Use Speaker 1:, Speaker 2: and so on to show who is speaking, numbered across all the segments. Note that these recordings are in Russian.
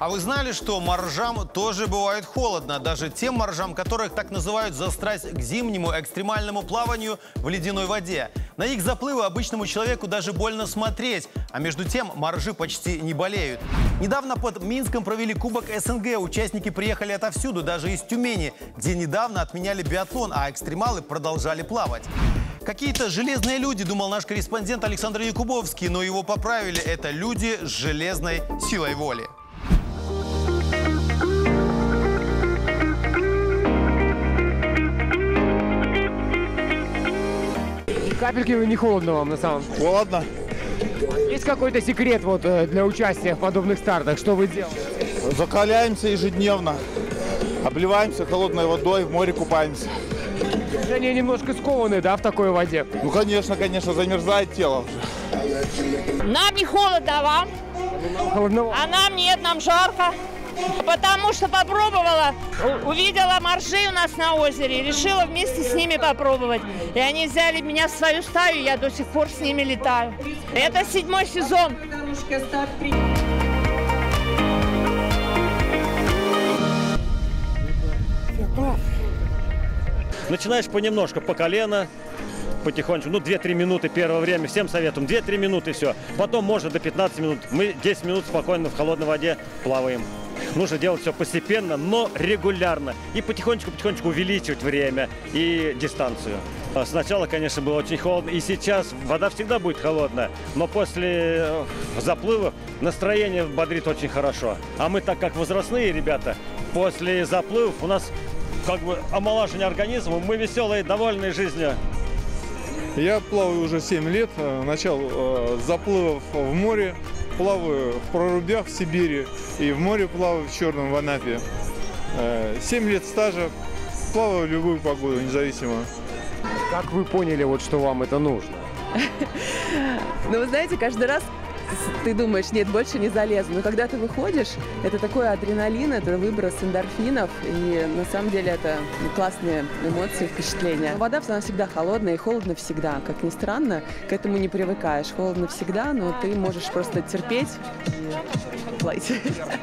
Speaker 1: А вы знали, что моржам тоже бывает холодно? Даже тем моржам, которых так называют за страсть к зимнему экстремальному плаванию в ледяной воде. На их заплывы обычному человеку даже больно смотреть. А между тем моржи почти не болеют. Недавно под Минском провели Кубок СНГ. Участники приехали отовсюду, даже из Тюмени, где недавно отменяли биатлон, а экстремалы продолжали плавать. Какие-то железные люди, думал наш корреспондент Александр Якубовский, но его поправили. Это люди с железной силой воли.
Speaker 2: Капельки не холодно вам на самом деле?
Speaker 3: Холодно.
Speaker 2: Есть какой-то секрет вот для участия в подобных стартах? Что вы делаете?
Speaker 3: Закаляемся ежедневно. Обливаемся холодной водой, в море купаемся.
Speaker 2: Они немножко скованы, да, в такой воде?
Speaker 3: Ну, конечно, замерзает тело уже.
Speaker 4: Нам не холодно, а вам?
Speaker 2: Холодновато.
Speaker 4: А нам нет, нам жарко. Потому что попробовала, увидела моржей у нас на озере и решила вместе с ними попробовать. И они взяли меня в свою стаю, и я до сих пор с ними летаю. Это 7-й сезон.
Speaker 5: Начинаешь понемножку, по колено, потихонечку, ну 2-3 минуты первое время, всем советуем, 2-3 минуты все. Потом можно до 15 минут, мы 10 минут спокойно в холодной воде плаваем. Нужно делать все постепенно, но регулярно. И потихонечку увеличивать время и дистанцию. Сначала, конечно, было очень холодно, и сейчас вода всегда будет холодная, но после заплывов настроение бодрит очень хорошо. А мы, так как возрастные ребята, после заплывов у нас как бы омолаживание организма, мы веселые, довольные жизнью.
Speaker 6: Я плаваю уже 7 лет, начал заплывов в море, плаваю в прорубях в Сибири и в море плаваю в Черном в Анапе. 7 лет стажа, плаваю в любую погоду, независимо.
Speaker 2: Как вы поняли, вот, что вам это нужно?
Speaker 7: Ну, вы знаете, каждый раз ты думаешь, нет, больше не залезу. Но когда ты выходишь, это такой адреналин, это выброс эндорфинов. И на самом деле это классные эмоции, впечатления. Вода она всегда холодная и холодно всегда. Как ни странно, к этому не привыкаешь. Холодно всегда, но ты можешь просто терпеть и плыть.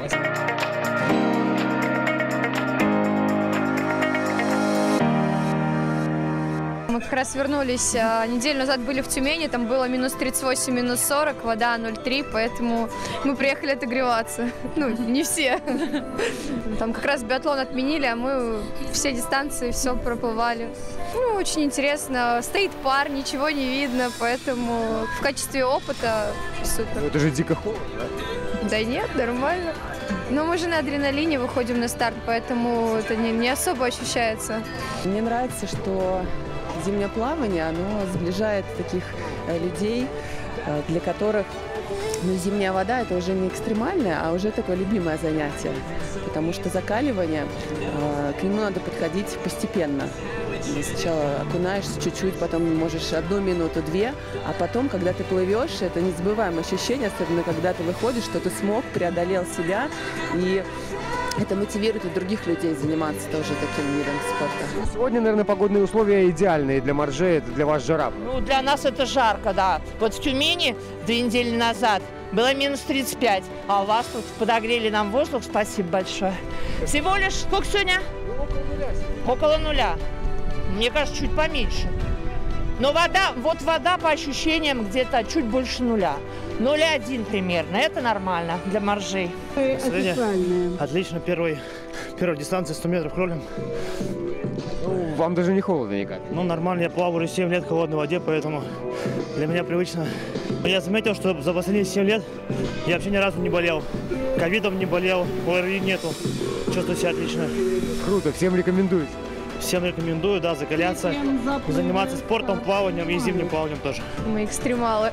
Speaker 8: Мы как раз вернулись неделю назад, были в Тюмени, там было минус 38, минус 40, вода 0,3, поэтому мы приехали отогреваться. Ну, не все. Там как раз биатлон отменили, а мы все дистанции, все проплывали. Ну, очень интересно. Стоит пар, ничего не видно, поэтому в качестве опыта супер.
Speaker 2: Это же дико холодно, да?
Speaker 8: Да нет, нормально. Но мы же на адреналине выходим на старт, поэтому это не особо ощущается.
Speaker 7: Мне нравится, что зимнее плавание, оно сближает таких людей, для которых зимняя вода – это уже не экстремальное, а уже такое любимое занятие. Потому что закаливание, к нему надо подходить постепенно. Сначала окунаешься чуть-чуть, потом можешь 1 минуту, 2, а потом, когда ты плывешь, это незабываемое ощущение, особенно когда ты выходишь, что ты смог, преодолел себя, и это мотивирует и других людей заниматься тоже таким видом спорта.
Speaker 2: Сегодня, наверное, погодные условия идеальные для моржей, это для вас жара.
Speaker 4: Ну, для нас это жарко, да. Вот в Тюмени 2 недели назад было минус 35, а у вас тут подогрели нам воздух, спасибо большое. Всего лишь, сколько сегодня? Около нуля. Мне кажется, чуть поменьше. Но вода по ощущениям где-то чуть больше нуля. 0,1 примерно. Это нормально для моржей.
Speaker 9: Отлично. Первая дистанция 100 метров кролем.
Speaker 2: Ну, вам даже не холодно никак?
Speaker 9: Ну, нормально. Я плаваю уже 7 лет в холодной воде, поэтому для меня привычно. Я заметил, что за последние 7 лет я вообще ни разу не болел. Ковидом не болел, ОРВИ нету. Чувствую себя отлично.
Speaker 2: Круто. Всем рекомендуете?
Speaker 9: Всем рекомендую, да, закаляться, заниматься спортом, плаванием и зимним плаванием тоже.
Speaker 8: Мы экстремалы.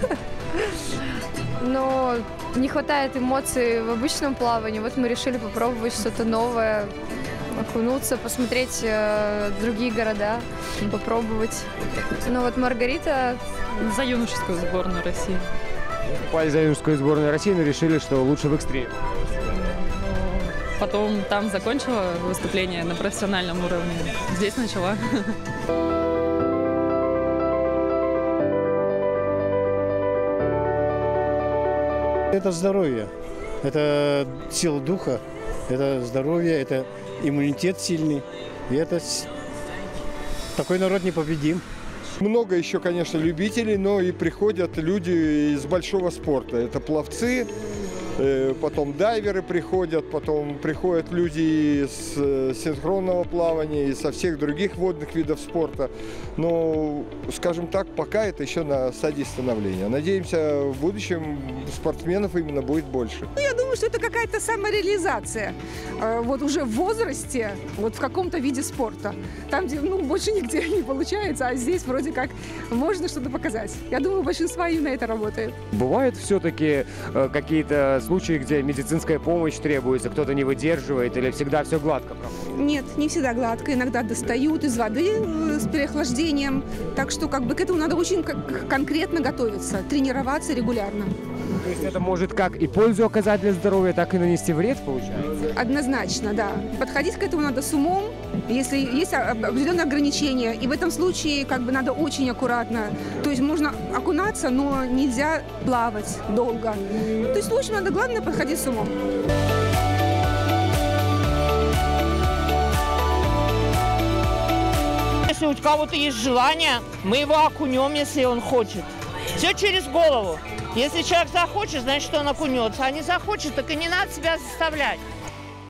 Speaker 8: Но не хватает эмоций в обычном плавании. Вот мы решили попробовать что-то новое, окунуться, посмотреть другие города, попробовать. Ну вот Маргарита
Speaker 10: за юношескую сборную России.
Speaker 2: Попали за юношескую сборную России, но решили, что лучше в экстриме.
Speaker 10: Потом там закончила выступление на профессиональном уровне. Здесь начала.
Speaker 11: Это здоровье. Это сила духа, это здоровье, это иммунитет сильный. И это такой народ непобедим.
Speaker 12: Много еще, конечно, любителей, но и приходят люди из большого спорта. Это пловцы, потом дайверы приходят, потом приходят люди из синхронного плавания и со всех других водных видов спорта. Но, скажем так, пока это еще на стадии становления. Надеемся, в будущем спортсменов именно будет больше.
Speaker 13: Я думаю, что это какая-то самореализация. Вот уже в возрасте, вот в каком-то виде спорта. Там, где больше нигде не получается, а здесь вроде как можно что-то показать. Я думаю, большинство и на это работает.
Speaker 2: Бывают все-таки какие-то случаи, где медицинская помощь требуется, кто-то не выдерживает или всегда все гладко проходит?
Speaker 13: Нет, не всегда гладко. Иногда достают из воды с переохлаждением. Так что как бы к этому надо очень конкретно готовиться, тренироваться регулярно.
Speaker 2: То есть это может как и пользу оказать для здоровья, так и нанести вред, получается?
Speaker 13: Однозначно, да. Подходить к этому надо с умом, если есть определенные ограничения. И в этом случае как бы надо очень аккуратно. То есть можно окунаться, но нельзя плавать долго. То есть, в общем, надо главное подходить с умом.
Speaker 4: Если у кого-то есть желание, мы его окунем, если он хочет. Все через голову. Если человек захочет, значит, он окунется. А не захочет, так и не надо себя заставлять.